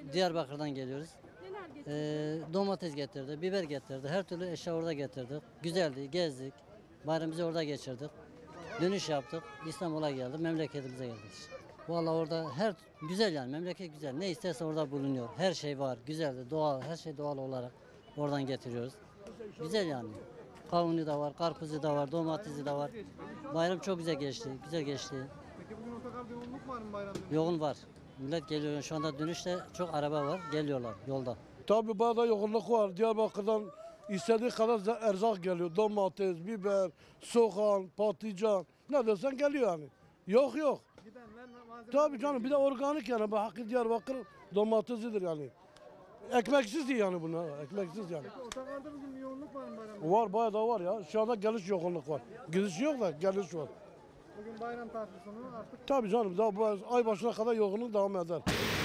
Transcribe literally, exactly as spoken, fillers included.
Diyarbakır'dan geliyoruz. Neler getirdin? Ee, domates getirdi, biber getirdi. Her türlü eşya orada getirdik. Güzeldi, gezdik. Bayramımızı orada geçirdik. Dönüş yaptık. İstanbul'a geldik. Memleketimize geldik. Vallahi orada her güzel yani memleket güzel. Ne isterse orada bulunuyor. Her şey var. Güzeldi. Doğal. Her şey doğal olarak oradan getiriyoruz. Güzel yani. Kavunu da var, karpuzu da var, domatesi de var. Bayram çok güzel geçti. Güzel geçti. Peki bugün otogarda yoğunluk var mı bayramda? Yoğun var. Millet geliyor. Şu anda dönüşte çok araba var. Geliyorlar yolda. Tabii bayağı yoğunluk var. Diyarbakır'dan istediği kadar erzak geliyor. Domates, biber, soğan, patlıcan. Ne dersen geliyor yani. Yok yok. Gidenler malzeme... Tabii canım bir de organik yani. Bu hakkı Diyarbakır domatesidir yani. Ekmeksiz değil yani bunlar. Ekmeksiz yani. Peki otogarda bugün bir yoğunluk var mı bayramda? Var bayağı da var ya. Şu anda geliş yoğunluk var. Gidiş yok da geliş var. Bugün bayram tatili sonu artık Tabii canım daha bu ay başına kadar yoğunluk devam eder.